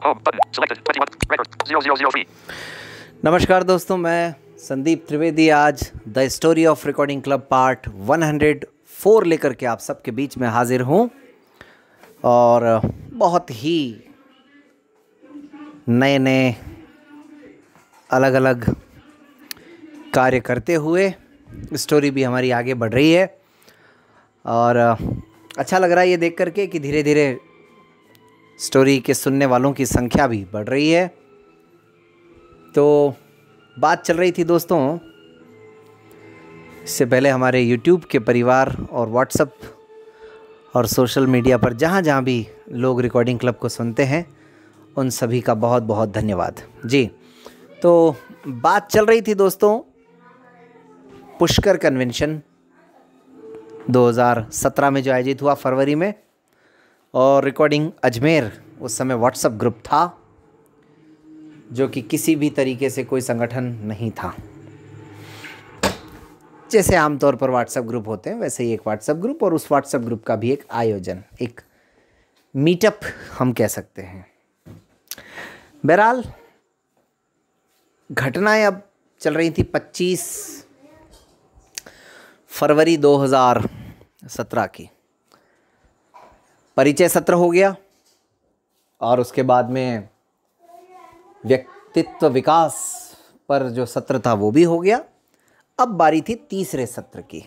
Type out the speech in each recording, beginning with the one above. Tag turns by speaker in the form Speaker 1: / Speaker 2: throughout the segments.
Speaker 1: Home button selected. 21 record 0003.
Speaker 2: नमस्कार दोस्तों, मैं संदीप त्रिवेदी आज the story of recording club part 104 लेकर के आप सबके बीच में हाजिर हूँ और बहुत ही नए नए अलग अलग कार्य करते हुए स्टोरी भी हमारी आगे बढ़ रही है और अच्छा लग रहा है ये देख करके कि धीरे धीरे स्टोरी के सुनने वालों की संख्या भी बढ़ रही है। तो बात चल रही थी दोस्तों, इससे पहले हमारे YouTube के परिवार और WhatsApp और सोशल मीडिया पर जहाँ जहाँ भी लोग रिकॉर्डिंग क्लब को सुनते हैं उन सभी का बहुत बहुत धन्यवाद जी। तो बात चल रही थी दोस्तों पुष्कर कन्वेंशन 2017 में जो आयोजित हुआ फरवरी में, और रिकॉर्डिंग अजमेर उस समय व्हाट्सएप ग्रुप था जो कि किसी भी तरीके से कोई संगठन नहीं था। जैसे आमतौर पर व्हाट्सएप ग्रुप होते हैं वैसे ही एक व्हाट्सएप ग्रुप, और उस व्हाट्सएप ग्रुप का भी एक आयोजन, एक मीटअप हम कह सकते हैं। बहरहाल घटनाएं अब चल रही थी 25 फरवरी 2017 की। परिचय सत्र हो गया और उसके बाद में व्यक्तित्व विकास पर जो सत्र था वो भी हो गया। अब बारी थी तीसरे सत्र की,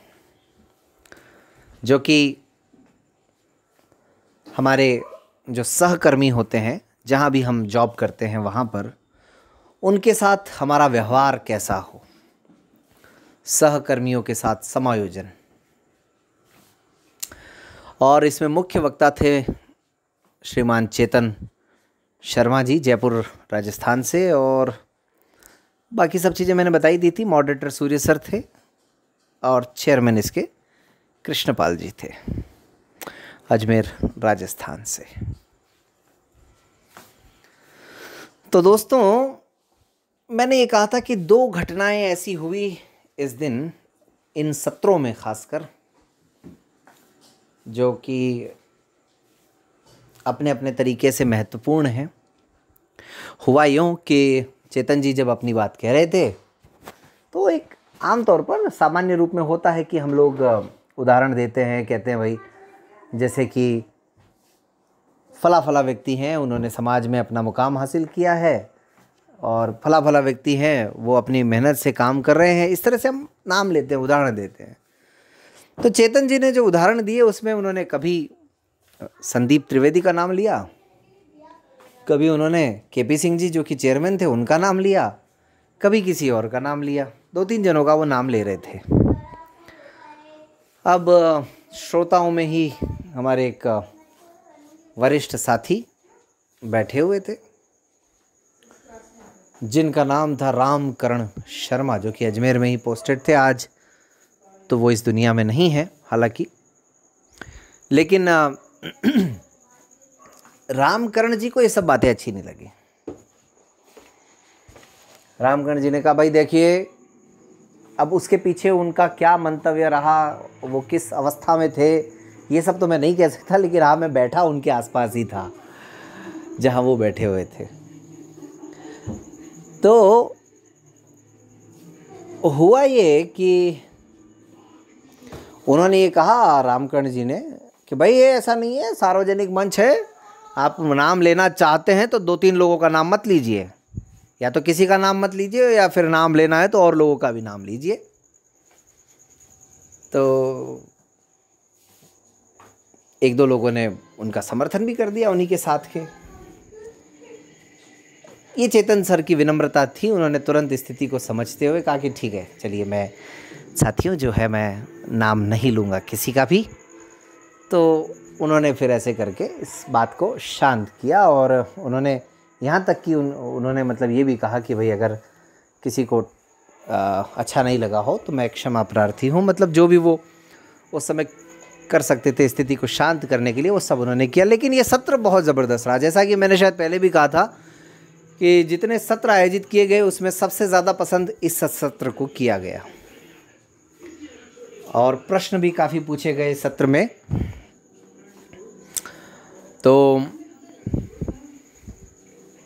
Speaker 2: जो कि हमारे जो सहकर्मी होते हैं, जहाँ भी हम जॉब करते हैं वहाँ पर उनके साथ हमारा व्यवहार कैसा हो, सहकर्मियों के साथ समायोजन। और इसमें मुख्य वक्ता थे श्रीमान चेतन शर्मा जी, जयपुर राजस्थान से, और बाकी सब चीज़ें मैंने बताई दी थी। मॉडरेटर सूर्य सर थे और चेयरमैन इसके कृष्णपाल जी थे, अजमेर राजस्थान से। तो दोस्तों मैंने ये कहा था कि दो घटनाएं ऐसी हुई इस दिन, इन सत्रों में खासकर, जो कि अपने अपने तरीके से महत्वपूर्ण हैं। हुआ यूँ कि चेतन जी जब अपनी बात कह रहे थे तो एक आमतौर पर सामान्य रूप में होता है कि हम लोग उदाहरण देते हैं, कहते हैं भाई जैसे कि फला फला व्यक्ति हैं, उन्होंने समाज में अपना मुकाम हासिल किया है, और फला फला व्यक्ति हैं वो अपनी मेहनत से काम कर रहे हैं। इस तरह से हम नाम लेते हैं, उदाहरण देते हैं। तो चेतन जी ने जो उदाहरण दिए उसमें उन्होंने कभी संदीप त्रिवेदी का नाम लिया, कभी उन्होंने केपी सिंह जी जो कि चेयरमैन थे उनका नाम लिया, कभी किसी और का नाम लिया। 2-3 जनों का वो नाम ले रहे थे। अब श्रोताओं में ही हमारे एक वरिष्ठ साथी बैठे हुए थे जिनका नाम था रामकरण शर्मा, जो कि अजमेर में ही पोस्टेड थे। आज तो वो इस दुनिया में नहीं है हालांकि, लेकिन रामकरण जी को ये सब बातें अच्छी नहीं लगी। रामकरण जी ने कहा भाई देखिए, अब उसके पीछे उनका क्या मंतव्य रहा, वो किस अवस्था में थे, ये सब तो मैं नहीं कह सकता, लेकिन हाँ मैं बैठा उनके आसपास ही था जहाँ वो बैठे हुए थे। तो हुआ ये कि उन्होंने ये कहा, रामकरण जी ने, कि भाई ये ऐसा नहीं है, सार्वजनिक मंच है, आप नाम लेना चाहते हैं तो 2-3 लोगों का नाम मत लीजिए, या तो किसी का नाम मत लीजिए, या फिर नाम लेना है तो और लोगों का भी नाम लीजिए। तो 1-2 लोगों ने उनका समर्थन भी कर दिया, उन्हीं के साथ के। ये चेतन सर की विनम्रता थी, उन्होंने तुरंत स्थिति को समझते हुए कहा कि ठीक है चलिए, मैं साथियों जो है मैं नाम नहीं लूँगा किसी का भी। तो उन्होंने फिर ऐसे करके इस बात को शांत किया, और उन्होंने यहाँ तक कि उन्होंने मतलब ये भी कहा कि भाई अगर किसी को अच्छा नहीं लगा हो तो मैं क्षमा प्रार्थी हूँ। मतलब जो भी वो उस समय कर सकते थे स्थिति को शांत करने के लिए, वो सब उन्होंने किया। लेकिन ये सत्र बहुत ज़बरदस्त रहा। जैसा कि मैंने शायद पहले भी कहा था कि जितने सत्र आयोजित किए गए उसमें सबसे ज़्यादा पसंद इस सत्र को किया गया, और प्रश्न भी काफ़ी पूछे गए सत्र में। तो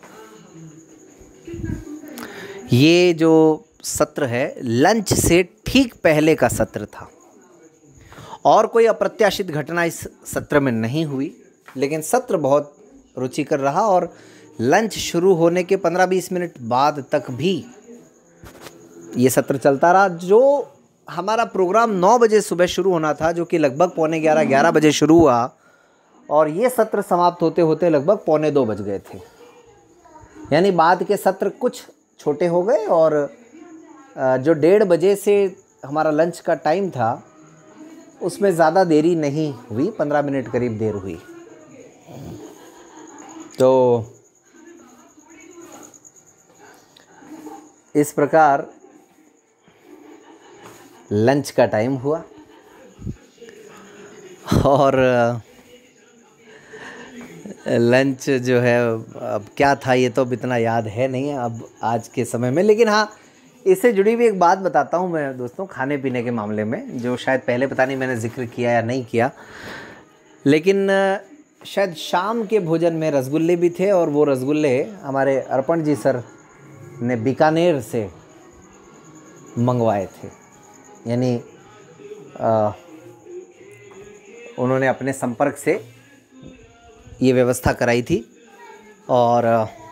Speaker 2: ये जो सत्र है लंच से ठीक पहले का सत्र था और कोई अप्रत्याशित घटना इस सत्र में नहीं हुई, लेकिन सत्र बहुत रुचिकर रहा और लंच शुरू होने के 15-20 मिनट बाद तक भी ये सत्र चलता रहा। जो हमारा प्रोग्राम 9 बजे सुबह शुरू होना था, जो कि लगभग 11:45 बजे शुरू हुआ और ये सत्र समाप्त होते होते लगभग 1:45 बज गए थे। यानी बाद के सत्र कुछ छोटे हो गए और जो 1:30 बजे से हमारा लंच का टाइम था उसमें ज़्यादा देरी नहीं हुई, 15 मिनट करीब देर हुई। तो इस प्रकार लंच का टाइम हुआ और लंच जो है अब क्या था ये तो अब इतना याद है नहीं अब आज के समय में, लेकिन हाँ इससे जुड़ी हुई एक बात बताता हूँ मैं दोस्तों, खाने पीने के मामले में, जो शायद पहले पता नहीं मैंने जिक्र किया या नहीं किया, लेकिन शायद शाम के भोजन में रसगुल्ले भी थे और वो रसगुल्ले हमारे अर्पण जी सर ने बीकानेर से मंगवाए थे। यानी उन्होंने अपने संपर्क से ये व्यवस्था कराई थी और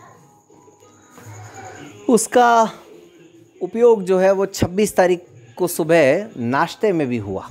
Speaker 2: उसका उपयोग जो है वो 26 तारीख को सुबह नाश्ते में भी हुआ।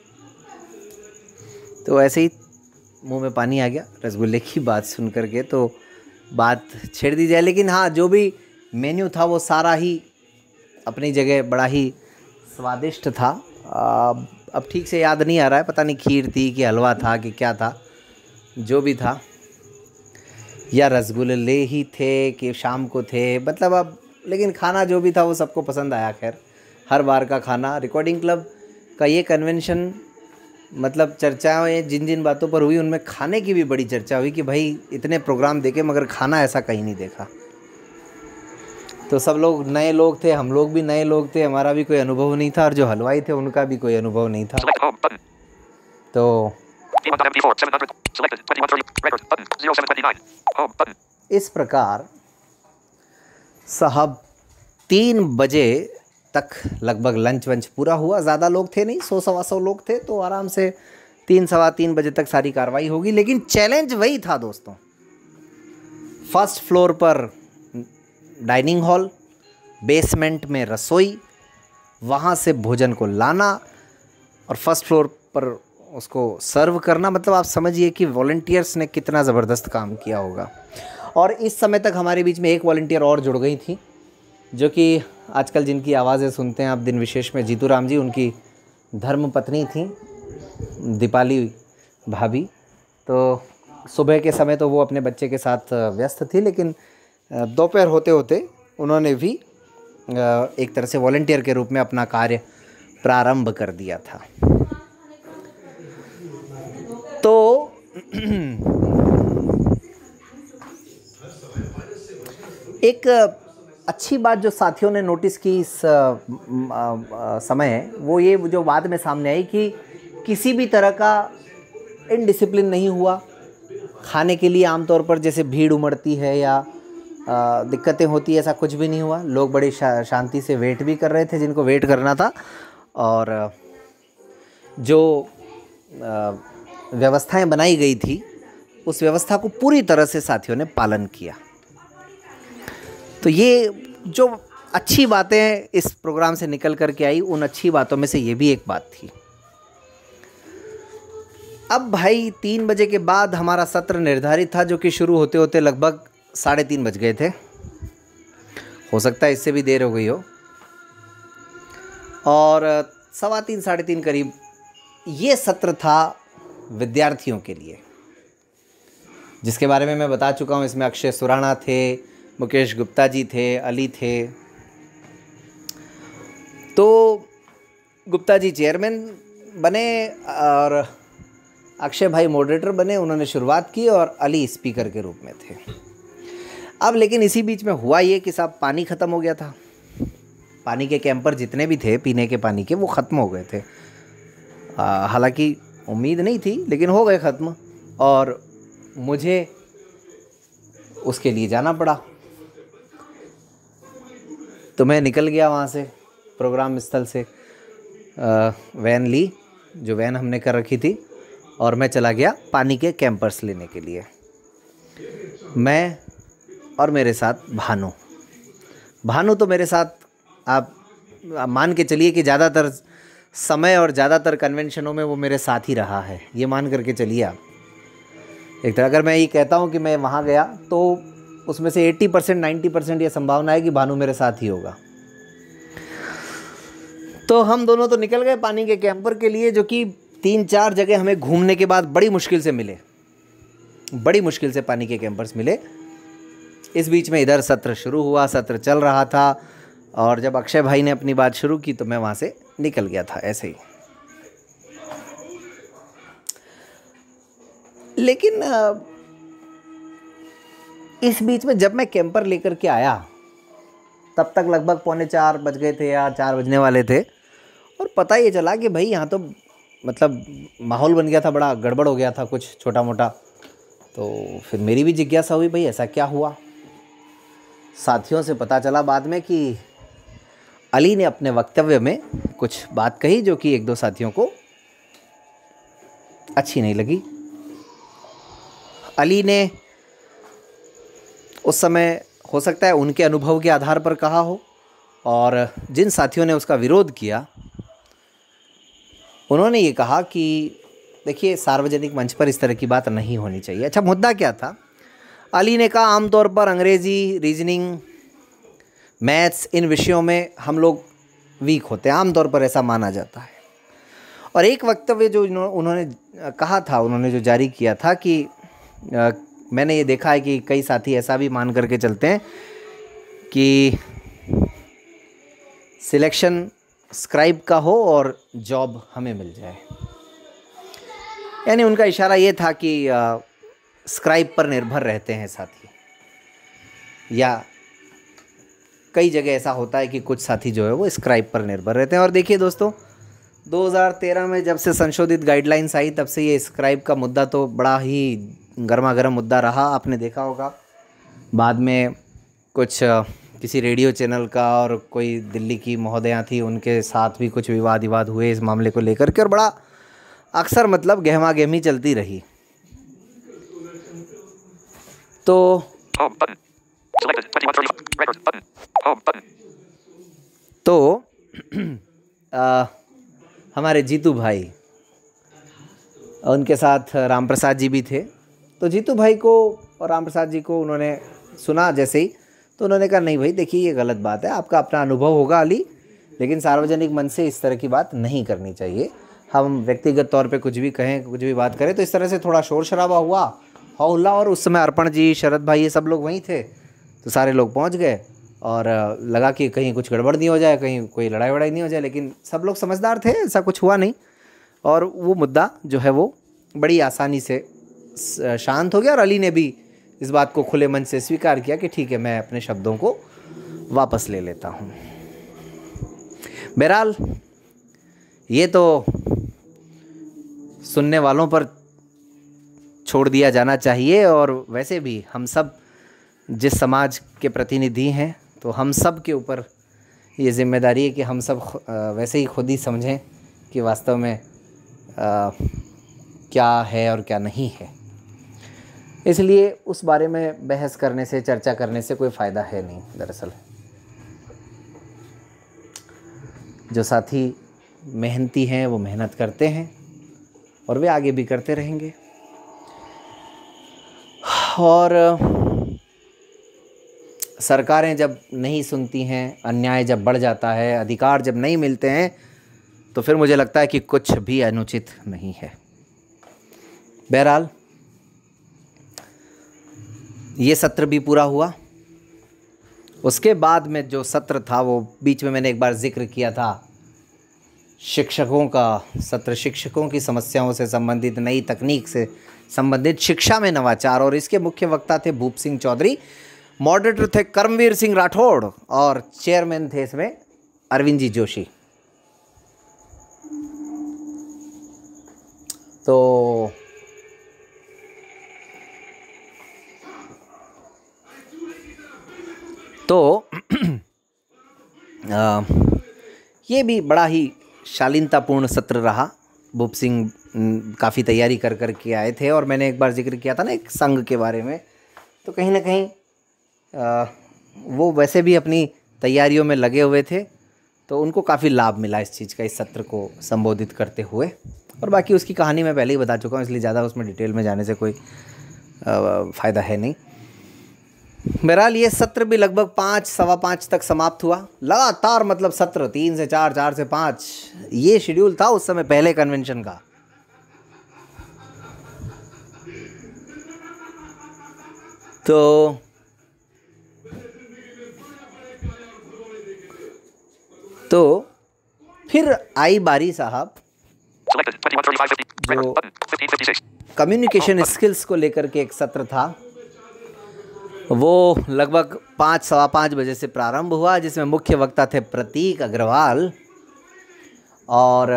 Speaker 2: तो ऐसे ही मुंह में पानी आ गया रसगुल्ले की बात सुन करके, तो बात छेड़ दी जाए। लेकिन हाँ जो भी मेन्यू था वो सारा ही अपनी जगह बड़ा ही स्वादिष्ट था। अब ठीक से याद नहीं आ रहा है, पता नहीं खीर थी कि हलवा था कि क्या था, जो भी था, या रसगुल्ले ही थे कि शाम को थे, मतलब अब लेकिन खाना जो भी था वो सबको पसंद आया। खैर हर बार का खाना, रिकॉर्डिंग क्लब का ये कन्वेंशन, मतलब चर्चाएं जिन जिन बातों पर हुई उनमें खाने की भी बड़ी चर्चा हुई कि भाई इतने प्रोग्राम देखे मगर खाना ऐसा कहीं नहीं देखा। तो सब लोग नए लोग थे, हम लोग भी नए लोग थे, हमारा भी कोई अनुभव नहीं था और जो हलवाई थे उनका भी कोई अनुभव नहीं था।
Speaker 1: Select home button.
Speaker 2: तो
Speaker 1: D1.MP4 700 selected 2130 record button 0729 home button.
Speaker 2: इस प्रकार साहब 3 बजे तक लगभग लंच वंच पूरा हुआ। ज़्यादा लोग थे नहीं, 100-125 लोग थे, तो आराम से 3-3:15 बजे तक सारी कार्रवाई होगी। लेकिन चैलेंज वही था दोस्तों, फर्स्ट फ्लोर पर डाइनिंग हॉल, बेसमेंट में रसोई, वहाँ से भोजन को लाना और फर्स्ट फ्लोर पर उसको सर्व करना। मतलब आप समझिए कि वॉलंटियर्स ने कितना ज़बरदस्त काम किया होगा। और इस समय तक हमारे बीच में एक वॉलंटियर और जुड़ गई थी, जो कि आजकल जिनकी आवाज़ें सुनते हैं आप दिन विशेष में, जीतू राम जी, उनकी धर्म पत्नी थी दीपाली भाभी। तो सुबह के समय तो वो अपने बच्चे के साथ व्यस्त थी, लेकिन दोपहर होते होते उन्होंने भी एक तरह से वॉलंटियर के रूप में अपना कार्य प्रारंभ कर दिया था। तो एक अच्छी बात जो साथियों ने नोटिस की इस समय, वो ये जो बाद में सामने आई कि किसी भी तरह का इनडिसिप्लिन नहीं हुआ। खाने के लिए आमतौर पर जैसे भीड़ उमड़ती है या दिक्कतें होती है, ऐसा कुछ भी नहीं हुआ। लोग बड़ी शांति से वेट भी कर रहे थे जिनको वेट करना था, और जो व्यवस्थाएं बनाई गई थी उस व्यवस्था को पूरी तरह से साथियों ने पालन किया। तो ये जो अच्छी बातें इस प्रोग्राम से निकल कर के आई, उन अच्छी बातों में से ये भी एक बात थी। अब भाई 3 बजे के बाद हमारा सत्र निर्धारित था, जो कि शुरू होते होते लगभग 3:30 बज गए थे, हो सकता है इससे भी देर हो गई हो, और 3:15 3:30 करीब ये सत्र था विद्यार्थियों के लिए, जिसके बारे में मैं बता चुका हूँ। इसमें अक्षय सुराणा थे, मुकेश गुप्ता जी थे, अली थे। तो गुप्ता जी चेयरमैन बने और अक्षय भाई मॉडरेटर बने, उन्होंने शुरुआत की और अली स्पीकर के रूप में थे। अब लेकिन इसी बीच में हुआ ये कि साहब पानी ख़त्म हो गया था। पानी के कैंपर जितने भी थे पीने के पानी के, वो ख़त्म हो गए थे। हालांकि उम्मीद नहीं थी, लेकिन हो गए ख़त्म, और मुझे उसके लिए जाना पड़ा। तो मैं निकल गया वहाँ से, प्रोग्राम स्थल से। वैन ली, जो वैन हमने कर रखी थी, और मैं चला गया पानी के कैंपर्स लेने के लिए। मैं और मेरे साथ भानु तो मेरे साथ, आप मान के चलिए कि ज़्यादातर समय और ज़्यादातर कन्वेंशनों में वो मेरे साथ ही रहा है, ये मान करके चलिए आप। एक तरह अगर मैं ये कहता हूँ कि मैं वहाँ गया तो उसमें से 80% 90% ये संभावना है कि भानु मेरे साथ ही होगा। तो हम दोनों तो निकल गए पानी के कैंपर के लिए, जो कि 3-4 जगह हमें घूमने के बाद बड़ी मुश्किल से मिले, बड़ी मुश्किल से पानी के कैंपर्स मिले। इस बीच में इधर सत्र शुरू हुआ, सत्र चल रहा था, और जब अक्षय भाई ने अपनी बात शुरू की तो मैं वहाँ से निकल गया था ऐसे ही। लेकिन इस बीच में जब मैं कैंपर लेकर के आया, तब तक लगभग 3:45 बज गए थे या 4 बजने वाले थे, और पता ये चला कि भाई यहाँ तो मतलब माहौल बन गया था, बड़ा गड़बड़ हो गया था कुछ छोटा मोटा। तो फिर मेरी भी जिज्ञासा हुई, भाई ऐसा क्या हुआ। साथियों से पता चला बाद में कि अली ने अपने वक्तव्य में कुछ बात कही जो कि 1-2 साथियों को अच्छी नहीं लगी। अली ने उस समय हो सकता है उनके अनुभव के आधार पर कहा हो, और जिन साथियों ने उसका विरोध किया उन्होंने ये कहा कि देखिए, सार्वजनिक मंच पर इस तरह की बात नहीं होनी चाहिए। अच्छा, मुद्दा क्या था? अली ने कहा आमतौर पर अंग्रेज़ी, रीजनिंग, मैथ्स, इन विषयों में हम लोग वीक होते हैं, आमतौर पर ऐसा माना जाता है। और एक वक्तव्य जो उन्होंने कहा था, उन्होंने जो जारी किया था कि मैंने ये देखा है कि कई साथी ऐसा भी मान करके चलते हैं कि सिलेक्शन स्क्राइब का हो और जॉब हमें मिल जाए। यानी उनका इशारा ये था कि स्क्राइब पर निर्भर रहते हैं साथी, या कई जगह ऐसा होता है कि कुछ साथी जो है वो स्क्राइब पर निर्भर रहते हैं। और देखिए दोस्तों, 2013 में जब से संशोधित गाइडलाइंस आई, तब से ये स्क्राइब का मुद्दा तो बड़ा ही गर्मा गर्म मुद्दा रहा, आपने देखा होगा। बाद में कुछ किसी रेडियो चैनल का और कोई दिल्ली की महोदया थी, उनके साथ भी कुछ विवाद हुए इस मामले को लेकर के, और बड़ा अक्सर मतलब गहमा गहमी चलती रही। तो
Speaker 1: Home button. Selected 21:30. Record button. Home button.
Speaker 2: तो हमारे जीतू भाई, उनके साथ राम प्रसाद जी भी थे। तो जीतू भाई को और राम प्रसाद जी को उन्होंने सुना जैसे ही, तो उन्होंने कहा नहीं भाई देखिए, ये गलत बात है, आपका अपना अनुभव होगा अली, लेकिन सार्वजनिक मंच से इस तरह की बात नहीं करनी चाहिए। हम व्यक्तिगत तौर पे कुछ भी कहें, कुछ भी बात करें, तो इस तरह से थोड़ा शोर शराबा हुआ, हौला, और उस समय अर्पण जी, शरद भाई, ये सब लोग वहीं थे। तो सारे लोग पहुंच गए और लगा कि कहीं कुछ गड़बड़ नहीं हो जाए, कहीं कोई लड़ाई वड़ाई नहीं हो जाए, लेकिन सब लोग समझदार थे, ऐसा कुछ हुआ नहीं। और वो मुद्दा जो है वो बड़ी आसानी से शांत हो गया, और अली ने भी इस बात को खुले मन से स्वीकार किया कि ठीक है, मैं अपने शब्दों को वापस ले लेता हूँ। बहरहाल ये तो सुनने वालों पर छोड़ दिया जाना चाहिए, और वैसे भी हम सब जिस समाज के प्रतिनिधि हैं, तो हम सब के ऊपर ये जिम्मेदारी है कि हम सब वैसे ही खुद ही समझें कि वास्तव में क्या है और क्या नहीं है। इसलिए उस बारे में बहस करने से, चर्चा करने से कोई फ़ायदा है नहीं। दरअसल जो साथी मेहनती हैं वो मेहनत करते हैं, और वे आगे भी करते रहेंगे। और सरकारें जब नहीं सुनती हैं, अन्याय जब बढ़ जाता है, अधिकार जब नहीं मिलते हैं, तो फिर मुझे लगता है कि कुछ भी अनुचित नहीं है। बहरहाल ये सत्र भी पूरा हुआ। उसके बाद में जो सत्र था, वो बीच में मैंने एक बार जिक्र किया था, शिक्षकों का सत्र, शिक्षकों की समस्याओं से संबंधित, नई तकनीक से संबंधित, शिक्षा में नवाचार, और इसके मुख्य वक्ता थे भूप सिंह चौधरी, मॉडरेटर थे कर्मवीर सिंह राठौड़, और चेयरमैन थे इसमें अरविंद जी जोशी। तो ये भी बड़ा ही शालीनतापूर्ण सत्र रहा। भूप सिंह काफ़ी तैयारी कर कर के आए थे, और मैंने एक बार जिक्र किया था ना एक संघ के बारे में, तो कहीं ना कहीं वो वैसे भी अपनी तैयारियों में लगे हुए थे, तो उनको काफ़ी लाभ मिला इस चीज़ का, इस सत्र को संबोधित करते हुए। और बाकी उसकी कहानी मैं पहले ही बता चुका हूँ, इसलिए ज़्यादा उसमें डिटेल में जाने से कोई फ़ायदा है नहीं। बहरहाल ये सत्र भी लगभग 5, सवा 5 तक समाप्त हुआ। लगातार मतलब सत्र 3 से 4, 4 से 5, ये शेड्यूल था उस समय पहले कन्वेंशन का। तो फिर आई बारी साहब
Speaker 1: Selected. 21, 35, 50. Record.
Speaker 2: जो
Speaker 1: Button. 15, 56.
Speaker 2: कम्युनिकेशन स्किल्स को लेकर के एक सत्र था, वो लगभग 5, सवा 5 बजे से प्रारंभ हुआ, जिसमें मुख्य वक्ता थे प्रतीक अग्रवाल, और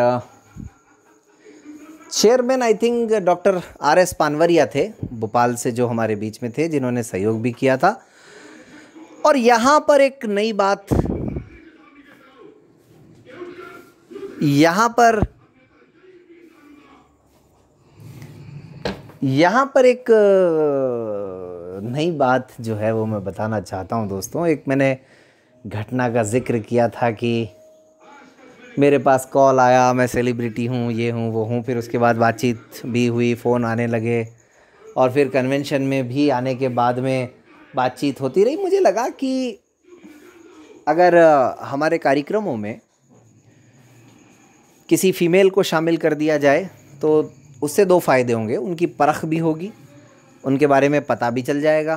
Speaker 2: chairman I think doctor RS Panwaria थे, भोपाल से, जो हमारे बीच में थे, जिन्होंने सहयोग भी किया था। और यहाँ पर एक नई बात, यहाँ पर एक नई बात जो है वो मैं बताना चाहता हूँ दोस्तों। एक मैंने घटना का जिक्र किया था कि मेरे पास कॉल आया, मैं सेलिब्रिटी हूँ, ये हूँ, वो हूँ, फिर उसके बाद बातचीत भी हुई, फ़ोन आने लगे, और फिर कन्वेंशन में भी आने के बाद में बातचीत होती रही। मुझे लगा कि अगर हमारे कार्यक्रमों में किसी फ़ीमेल को शामिल कर दिया जाए तो उससे 2 फ़ायदे होंगे। उनकी परख भी होगी, उनके बारे में पता भी चल जाएगा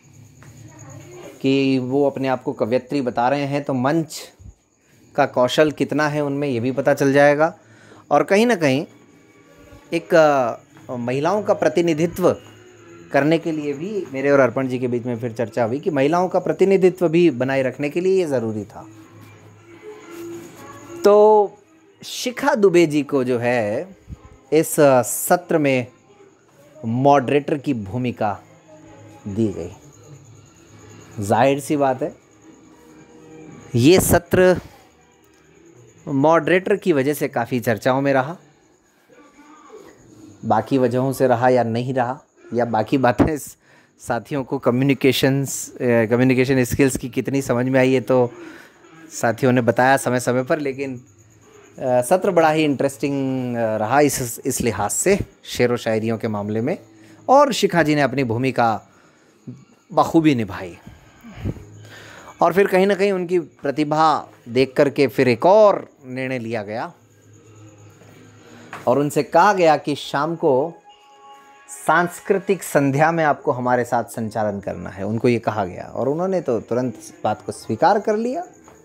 Speaker 2: कि वो अपने आप को कवयित्री बता रहे हैं, तो मंच का कौशल कितना है उनमें, ये भी पता चल जाएगा। और कहीं ना कहीं एक महिलाओं का प्रतिनिधित्व करने के लिए भी मेरे और अर्पण जी के बीच में फिर चर्चा हुई कि महिलाओं का प्रतिनिधित्व भी बनाए रखने के लिए ये ज़रूरी था। तो शिखा दुबे जी को जो है इस सत्र में मॉडरेटर की भूमिका दी गई। जाहिर सी बात है, ये सत्र मॉडरेटर की वजह से काफ़ी चर्चाओं में रहा। बाकी वजहों से रहा या नहीं रहा, या बाकी बातें साथियों को कम्युनिकेशन स्किल्स की कितनी समझ में आई, है तो साथियों ने बताया समय समय पर। लेकिन सत्र बड़ा ही इंटरेस्टिंग रहा इस लिहाज से, शेर व शायरियों के मामले में, और शिखा जी ने अपनी भूमिका बखूबी निभाई। और फिर कहीं ना कहीं उनकी प्रतिभा देख करके फिर एक और निर्णय लिया गया, और उनसे कहा गया कि शाम को सांस्कृतिक संध्या में आपको हमारे साथ संचालन करना है। उनको ये कहा गया, और उन्होंने तो तुरंत इस बात को स्वीकार कर लिया।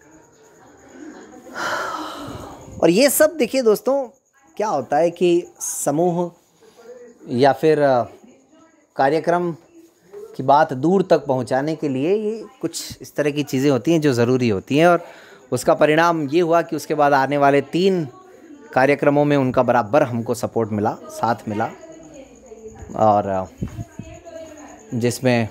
Speaker 2: और ये सब देखिए दोस्तों, क्या होता है कि समूह या फिर कार्यक्रम की बात दूर तक पहुंचाने के लिए ये कुछ इस तरह की चीज़ें होती हैं जो ज़रूरी होती हैं। और उसका परिणाम ये हुआ कि उसके बाद आने वाले 3 कार्यक्रमों में उनका बराबर हमको सपोर्ट मिला, साथ मिला, और जिसमें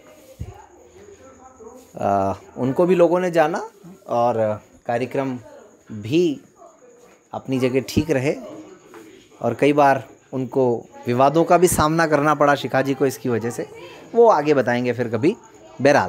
Speaker 2: उनको भी लोगों ने जाना, और कार्यक्रम भी अपनी जगह ठीक रहे। और कई बार उनको विवादों का भी सामना करना पड़ा शिखा जी को इसकी वजह से, वो आगे बताएंगे फिर कभी। बहरहाल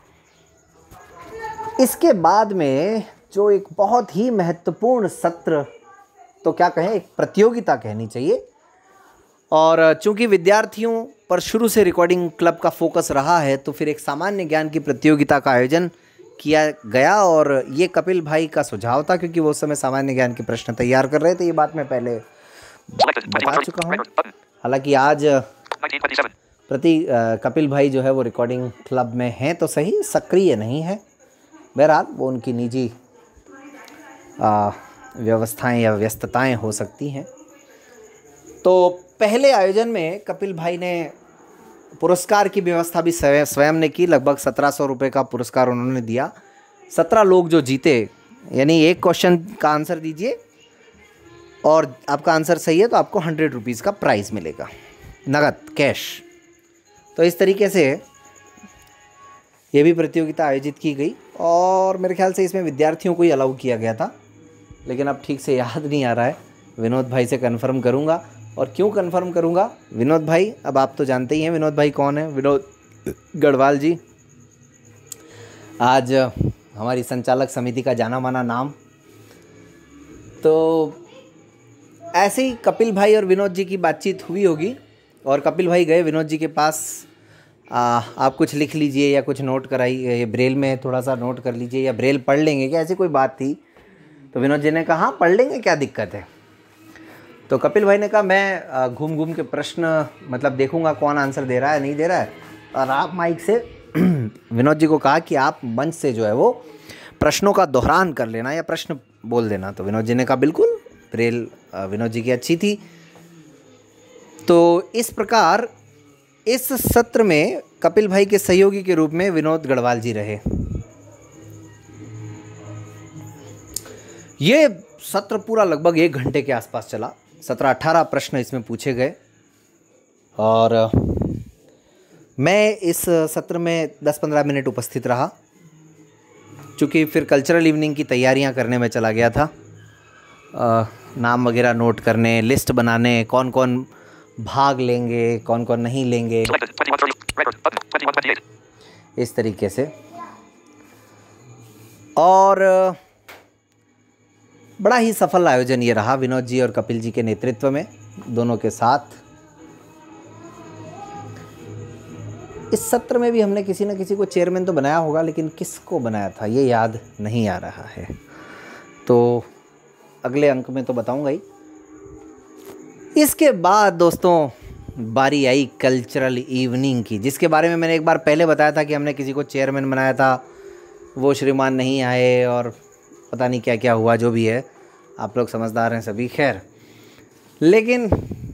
Speaker 2: इसके बाद में जो एक बहुत ही महत्वपूर्ण सत्र, तो क्या कहें, एक प्रतियोगिता कहनी चाहिए। और चूंकि विद्यार्थियों पर शुरू से रिकॉर्डिंग क्लब का फोकस रहा है, तो फिर एक सामान्य ज्ञान की प्रतियोगिता का आयोजन किया गया। और ये कपिल भाई का सुझाव था, क्योंकि वो उस समय सामान्य ज्ञान के प्रश्न तैयार कर रहे थे। ये बात मैं पहले बता चुका हूँ। हालांकि आज कपिल भाई जो है वो रिकॉर्डिंग क्लब में हैं तो सही, सक्रिय नहीं है। बहरहाल वो उनकी निजी व्यवस्थाएं या व्यस्तताएं हो सकती हैं। तो पहले आयोजन में कपिल भाई ने पुरस्कार की व्यवस्था भी स्वयं ने की। लगभग 1700 रुपये का पुरस्कार उन्होंने दिया। 17 लोग जो जीते, यानी एक क्वेश्चन का आंसर दीजिए और आपका आंसर सही है तो आपको 100 रुपीज़ का प्राइज़ मिलेगा, नगद कैश। तो इस तरीके से ये भी प्रतियोगिता आयोजित की गई और मेरे ख्याल से इसमें विद्यार्थियों को ही अलाउ किया गया था, लेकिन अब ठीक से याद नहीं आ रहा है। विनोद भाई से कन्फर्म करूँगा। और क्यों कन्फर्म करूँगा, विनोद भाई अब आप तो जानते ही हैं विनोद भाई कौन है। विनोद गढ़वाल जी आज हमारी संचालक समिति का जाना माना नाम। तो ऐसे ही कपिल भाई और विनोद जी की बातचीत हुई होगी और कपिल भाई गए विनोद जी के पास, आप कुछ लिख लीजिए या कुछ नोट कराइए, ब्रेल में थोड़ा सा नोट कर लीजिए या ब्रेल पढ़ लेंगे क्या, ऐसी कोई बात थी। तो विनोद जी ने कहा हाँ पढ़ लेंगे, क्या दिक्कत है। तो कपिल भाई ने कहा मैं घूम घूम के प्रश्न मतलब देखूंगा कौन आंसर दे रहा है नहीं दे रहा है, और आप माइक से विनोद जी को कहा कि आप मंच से जो है वो प्रश्नों का दोहरान कर लेना या प्रश्न बोल देना। तो विनोद जी ने कहा बिल्कुल, ब्रेल विनोद जी की अच्छी थी। तो इस प्रकार इस सत्र में कपिल भाई के सहयोगी के रूप में विनोद गढ़वाल जी रहे। ये सत्र पूरा लगभग 1 घंटे के आसपास चला। 17-18 प्रश्न इसमें पूछे गए और मैं इस सत्र में 10-15 मिनट उपस्थित रहा, चूँकि फिर कल्चरल इवनिंग की तैयारियां करने में चला गया था, नाम वगैरह नोट करने, लिस्ट बनाने, कौन कौन भाग लेंगे कौन कौन नहीं लेंगे,
Speaker 1: Selected. 2130. Record. Button. 2128.
Speaker 2: इस तरीके से। और बड़ा ही सफल आयोजन ये रहा विनोद जी और कपिल जी के नेतृत्व में, दोनों के साथ। इस सत्र में भी हमने किसी न किसी को चेयरमैन तो बनाया होगा, लेकिन किसको बनाया था ये याद नहीं आ रहा है, तो अगले अंक में तो बताऊंगा ही। इसके बाद दोस्तों बारी आई कल्चरल इवनिंग की, जिसके बारे में मैंने एक बार पहले बताया था कि हमने किसी को चेयरमैन बनाया था, वो श्रीमान नहीं आए और पता नहीं क्या क्या हुआ, जो भी है आप लोग समझदार हैं सभी। खैर, लेकिन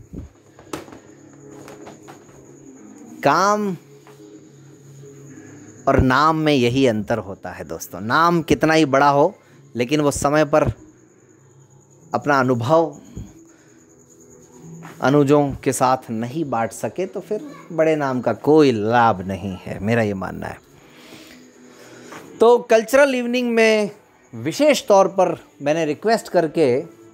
Speaker 2: काम और नाम में यही अंतर होता है दोस्तों। नाम कितना ही बड़ा हो, लेकिन वो समय पर अपना अनुभव अनुजों के साथ नहीं बांट सके तो फिर बड़े नाम का कोई लाभ नहीं है, मेरा ये मानना है। तो कल्चरल इवनिंग में विशेष तौर पर मैंने रिक्वेस्ट करके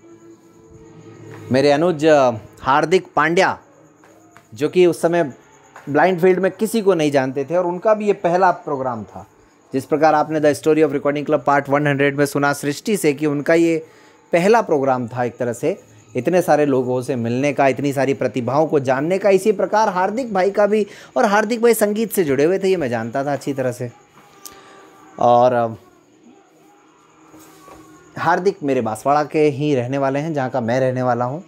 Speaker 2: मेरे अनुज हार्दिक पांड्या, जो कि उस समय ब्लाइंड फील्ड में किसी को नहीं जानते थे और उनका भी ये पहला प्रोग्राम था, जिस प्रकार आपने the story of recording club part 100 में सुना सृष्टि से कि उनका ये पहला प्रोग्राम था एक तरह से इतने सारे लोगों से मिलने का, इतनी सारी प्रतिभाओं को जानने का। इसी प्रकार हार्दिक भाई का भी, और हार्दिक भाई संगीत से जुड़े हुए थे, ये मैं जानता था अच्छी तरह से। और हार्दिक मेरे बांसवाड़ा के ही रहने वाले हैं, जहाँ का मैं रहने वाला हूँ।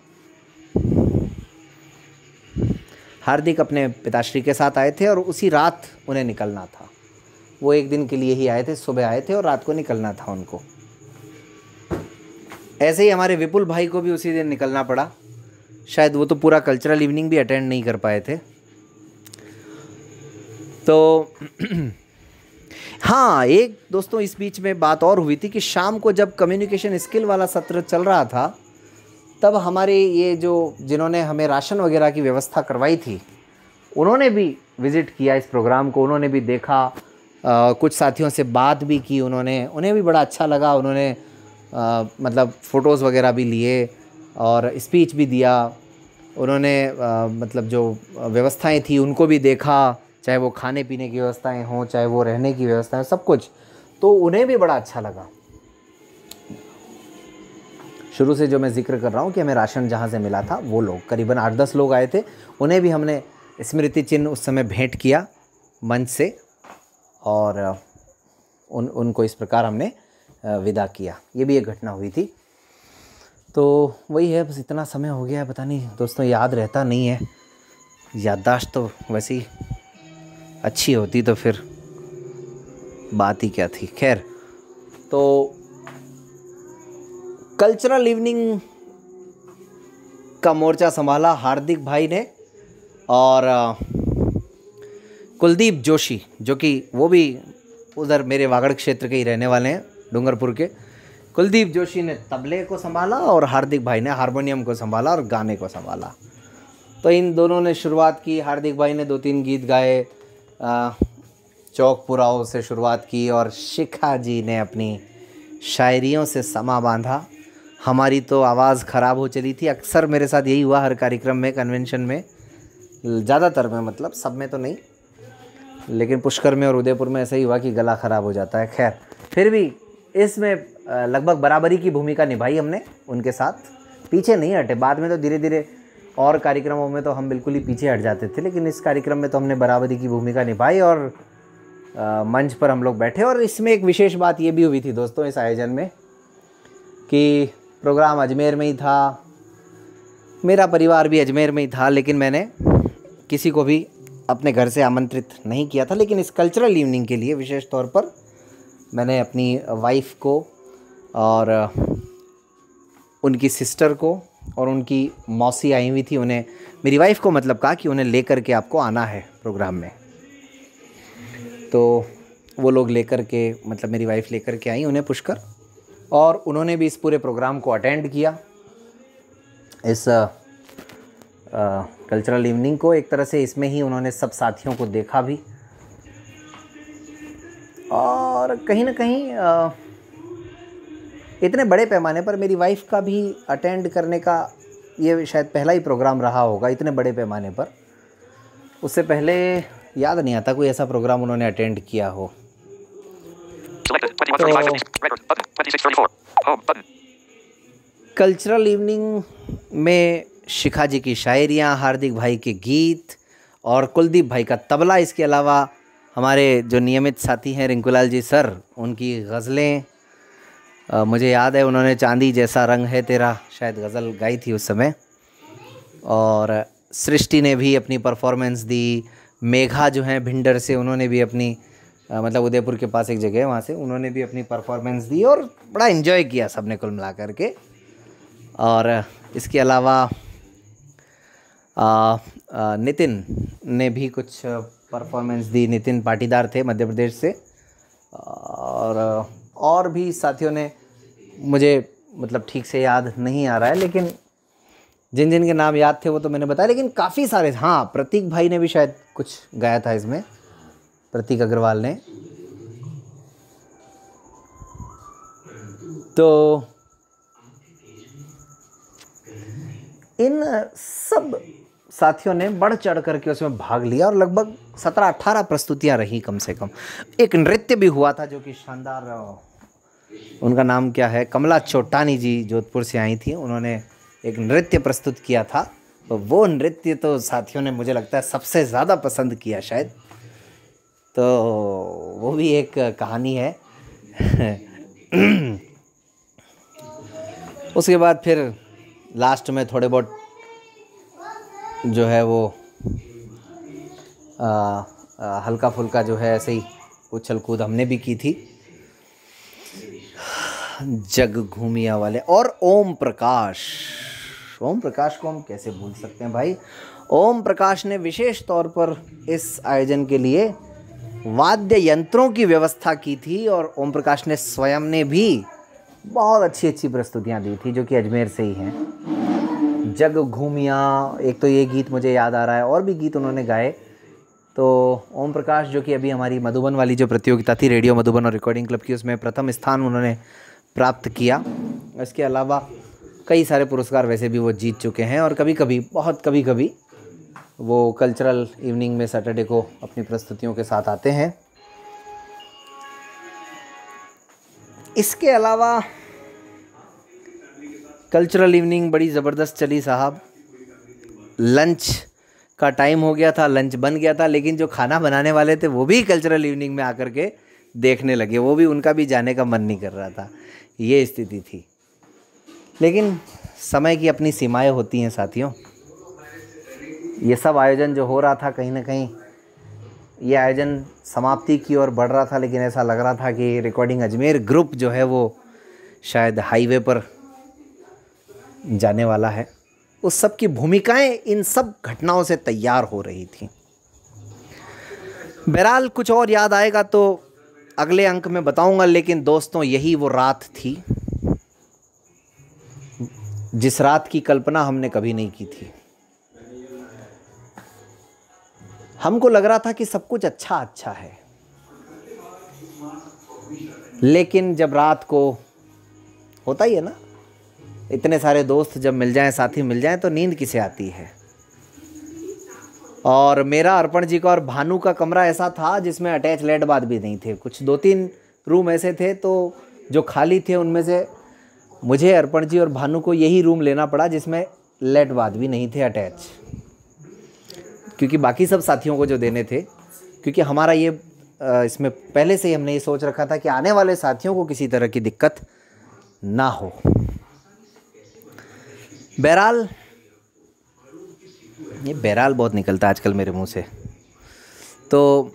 Speaker 2: हार्दिक अपने पिताश्री के साथ आए थे और उसी रात उन्हें निकलना था। वो एक दिन के लिए ही आए थे, सुबह आए थे और रात को निकलना था उनको। ऐसे ही हमारे विपुल भाई को भी उसी दिन निकलना पड़ा, शायद वो तो पूरा कल्चरल इवनिंग भी अटेंड नहीं कर पाए थे। तो हाँ, एक दोस्तों इस बीच में बात और हुई थी कि शाम को जब कम्युनिकेशन स्किल वाला सत्र चल रहा था, तब हमारे ये जो जिन्होंने हमें राशन वगैरह की व्यवस्था करवाई थी, उन्होंने भी विज़िट किया इस प्रोग्राम को, उन्होंने भी देखा, कुछ साथियों से बात भी की उन्हें भी बड़ा अच्छा लगा। उन्होंने मतलब फ़ोटोज़ वगैरह भी लिए और स्पीच भी दिया। उन्होंने मतलब जो व्यवस्थाएं थी उनको भी देखा, चाहे वो खाने पीने की व्यवस्थाएं हों, चाहे वो रहने की व्यवस्थाएं, सब कुछ, तो उन्हें भी बड़ा अच्छा लगा। शुरू से जो मैं जिक्र कर रहा हूँ कि हमें राशन जहाँ से मिला था, वो लोग करीबन 8-10 लोग आए थे, उन्हें भी हमने स्मृति चिन्ह उस समय भेंट किया मंच से और उनको इस प्रकार हमने विदा किया। ये भी एक घटना हुई थी। तो वही है, बस इतना समय हो गया है, पता नहीं दोस्तों, याद रहता नहीं है। याददाश्त तो वैसी अच्छी होती तो फिर बात ही क्या थी। खैर, तो कल्चरल इवनिंग का मोर्चा संभाला हार्दिक भाई ने और कुलदीप जोशी, जो कि वो भी उधर मेरे वागड़ क्षेत्र के ही रहने वाले हैं, डूंगरपुर के। कुलदीप जोशी ने तबले को संभाला और हार्दिक भाई ने हारमोनियम को संभाला और गाने को संभाला। तो इन दोनों ने शुरुआत की। हार्दिक भाई ने 2-3 गीत गाए, चौक पुराओं से शुरुआत की और शिखा जी ने अपनी शायरियों से समा बांधा। हमारी तो आवाज़ ख़राब हो चली थी। अक्सर मेरे साथ यही हुआ हर कार्यक्रम में, कन्वेंशन में, ज़्यादातर में, मतलब सब में तो नहीं, लेकिन पुष्कर में और उदयपुर में ऐसा ही हुआ कि गला ख़राब हो जाता है। खैर, फिर भी इसमें लगभग बराबरी की भूमिका निभाई हमने उनके साथ, पीछे नहीं हटे। बाद में तो धीरे धीरे और कार्यक्रमों में तो हम बिल्कुल ही पीछे हट जाते थे, लेकिन इस कार्यक्रम में तो हमने बराबरी की भूमिका निभाई और मंच पर हम लोग बैठे। और इसमें एक विशेष बात ये भी हुई थी दोस्तों इस आयोजन में कि प्रोग्राम अजमेर में ही था, मेरा परिवार भी अजमेर में ही था, लेकिन मैंने किसी को भी अपने घर से आमंत्रित नहीं किया था। लेकिन इस कल्चरल इवनिंग के लिए विशेष तौर पर मैंने अपनी वाइफ को और उनकी सिस्टर को और उनकी मौसी आई हुई थी, उन्हें, मेरी वाइफ को मतलब कहा कि उन्हें लेकर के आपको आना है प्रोग्राम में। तो वो लोग लेकर के, मतलब मेरी वाइफ लेकर के आई उन्हें पुष्कर, और उन्होंने भी इस पूरे प्रोग्राम को अटेंड किया, इस कल्चरल इवनिंग को। एक तरह से इसमें ही उन्होंने सब साथियों को देखा भी, और कहीं ना कहीं इतने बड़े पैमाने पर मेरी वाइफ का भी अटेंड करने का ये शायद पहला ही प्रोग्राम रहा होगा इतने बड़े पैमाने पर। उससे पहले याद नहीं आता कोई ऐसा प्रोग्राम उन्होंने अटेंड किया हो।
Speaker 1: Selected. 21:35 minutes. Record. Button. 26:34. Home. Button.
Speaker 2: Cultural evening में शिखा जी की शायरियाँ, हार्दिक भाई के गीत और कुलदीप भाई का तबला, इसके अलावा हमारे जो नियमित साथी हैं रिंकूलाल जी सर, उनकी गज़लें। मुझे याद है उन्होंने चांदी जैसा रंग है तेरा शायद गज़ल गाई थी उस समय, और सृष्टि ने भी अपनी परफॉर्मेंस दी। मेघा जो हैं भिंडर से, उन्होंने भी अपनी मतलब उदयपुर के पास एक जगह है, वहाँ से उन्होंने भी अपनी परफॉर्मेंस दी और बड़ा एंजॉय किया सबने कुल मिला करके। और इसके अलावा नितिन ने भी कुछ परफॉर्मेंस दी। नितिन पाटीदार थे मध्य प्रदेश से, और भी साथियों ने, मुझे मतलब ठीक से याद नहीं आ रहा है, लेकिन जिन जिन के नाम याद थे वो तो मैंने बताया, लेकिन काफ़ी सारे। हाँ, प्रतीक भाई ने भी शायद कुछ गाया था इसमें, प्रतीक अग्रवाल ने। तो इन सब साथियों ने बढ़ चढ़ करके उसमें भाग लिया और लगभग 17-18 प्रस्तुतियां रही कम से कम। एक नृत्य भी हुआ था जो कि शानदार, उनका नाम क्या है, कमला चोटानी जी जोधपुर से आई थी, उन्होंने एक नृत्य प्रस्तुत किया था। तो वो नृत्य तो साथियों ने मुझे लगता है सबसे ज़्यादा पसंद किया शायद। तो वो भी एक कहानी है। उसके बाद फिर लास्ट में थोड़े बहुत जो है वो हल्का फुल्का जो है ऐसे ही उछल कूद हमने भी की थी, जग घूमिया वाले। और ओम प्रकाश को हम कैसे भूल सकते हैं भाई। ओम प्रकाश ने विशेष तौर पर इस आयोजन के लिए वाद्य यंत्रों की व्यवस्था की थी, और ओम प्रकाश ने स्वयं ने भी बहुत अच्छी अच्छी प्रस्तुतियां दी थी जो कि अजमेर से ही हैं। जग घूमिया, एक तो ये गीत मुझे याद आ रहा है, और भी गीत उन्होंने गाए। तो ओम प्रकाश जो कि अभी हमारी मधुबन वाली जो प्रतियोगिता थी रेडियो मधुबन और रिकॉर्डिंग क्लब की, उसमें प्रथम स्थान उन्होंने प्राप्त किया। इसके अलावा कई सारे पुरस्कार वैसे भी वो जीत चुके हैं, और कभी कभी, बहुत कभी कभी वो कल्चरल इवनिंग में सैटरडे को अपनी प्रस्तुतियों के साथ आते हैं। इसके अलावा कल्चरल इवनिंग बड़ी ज़बरदस्त चली साहब। लंच का टाइम हो गया था, लंच बन गया था, लेकिन जो खाना बनाने वाले थे वो भी कल्चरल इवनिंग में आकर के देखने लगे, वो भी, उनका भी जाने का मन नहीं कर रहा था। ये स्थिति थी, लेकिन समय की अपनी सीमाएं होती हैं साथियों। ये सब आयोजन जो हो रहा था, कहीं ना कहीं ये आयोजन समाप्ति की ओर बढ़ रहा था, लेकिन ऐसा लग रहा था कि रिकॉर्डिंग अजमेर ग्रुप जो है वो शायद हाईवे पर जाने वाला है। उस सब की भूमिकाएं इन सब घटनाओं से तैयार हो रही थी। बहरहाल कुछ और याद आएगा तो अगले अंक में बताऊंगा, लेकिन दोस्तों यही वो रात थी जिस रात की कल्पना हमने कभी नहीं की थी। हमको लग रहा था कि सब कुछ अच्छा अच्छा है, लेकिन जब रात को होता ही है ना, इतने सारे दोस्त जब मिल जाएं, साथी मिल जाएं, तो नींद किसे आती है। और मेरा, अर्पण जी का और भानु का कमरा ऐसा था जिसमें अटैच लेट बाथ भी नहीं थे। कुछ 2-3 रूम ऐसे थे तो जो खाली थे उनमें से मुझे, अर्पण जी और भानु को यही रूम लेना पड़ा जिसमें लेट बाथ भी नहीं थे अटैच, क्योंकि बाकी सब साथियों को जो देने थे, क्योंकि हमारा ये इसमें पहले से ही हमने ये सोच रखा था कि आने वाले साथियों को किसी तरह की दिक्कत ना हो। बहरहाल, ये बहरहाल बहुत निकलता है आजकल मेरे मुंह से। तो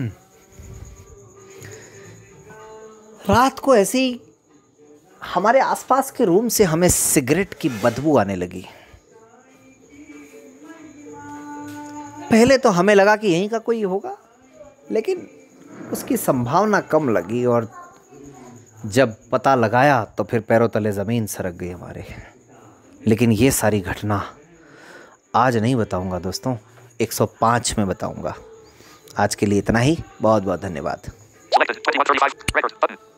Speaker 2: रात को ऐसे ही हमारे आसपास के रूम से हमें सिगरेट की बदबू आने लगी। पहले तो हमें लगा कि यहीं का कोई होगा, लेकिन उसकी संभावना कम लगी, और जब पता लगाया तो फिर पैरों तले ज़मीन सरक गई हमारे। लेकिन ये सारी घटना आज नहीं बताऊंगा दोस्तों, 105 में बताऊंगा। आज के लिए इतना ही, बहुत बहुत धन्यवाद।
Speaker 1: Selected 2135. Record button.